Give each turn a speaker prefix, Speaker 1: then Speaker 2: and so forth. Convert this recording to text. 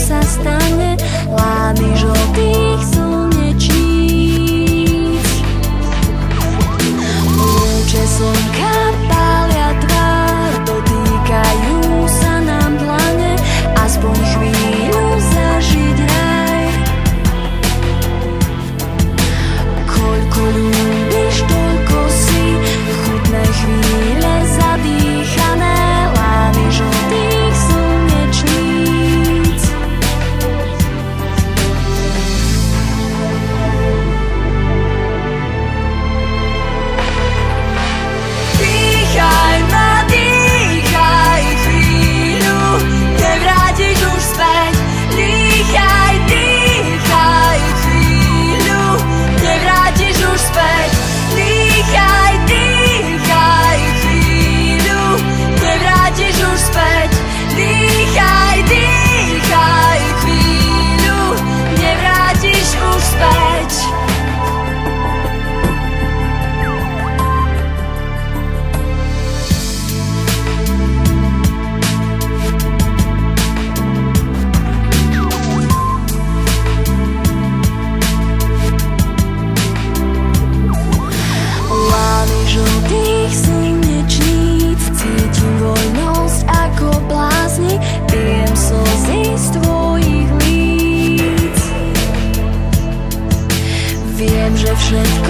Speaker 1: sa stane, lány žltých slnečníc. Lúče slnka pália tvár, dotýkajú sa nám dlane, aspoň chvíľu zažiť raj. Koľko ľúbiš, toľko si, chutné chvíle zadýchané, lány žltých slnečníc. Dýchaj ma, dýchaj chvíľu, nevrátiš už späť. Dýchaj, dýchaj chvíľu, nevrátiš už späť. Dýchaj, dýchaj chvíľu, nevrátiš už späť. Dýchaj, dýchaj chvíľu, nevrátiš už späť. Lány žltých slnečníc, cítim voľnosť ako blázni, pijem slzy z tvojich líc. Viem, že všetko